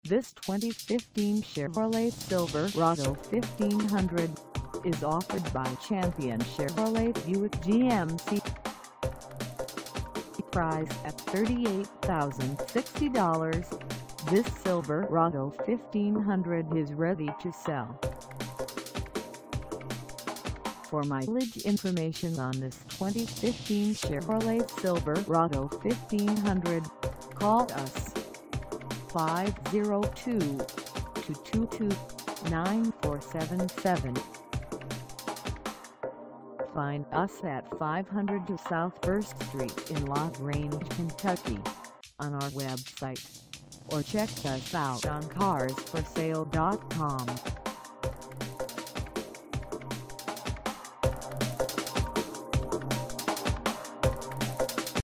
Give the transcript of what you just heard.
This 2015 Chevrolet Silverado 1500 is offered by Champion Chevrolet Buick GMC. Priced at $38,060, this Silverado 1500 is ready to sell. For mileage information on this 2015 Chevrolet Silverado 1500, call us 502-222-9477. Find us at 502 South 1st Street in La Grange, Kentucky, on our website, or check us out on carsforsale.com.